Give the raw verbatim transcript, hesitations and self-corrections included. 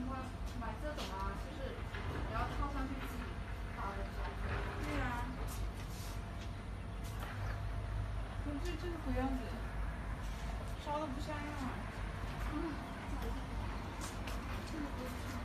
会买这种啊，就是你要套上去自己打的胶。 对呀、啊。可是这个鬼样子，烧的不像样啊。嗯。这个不像。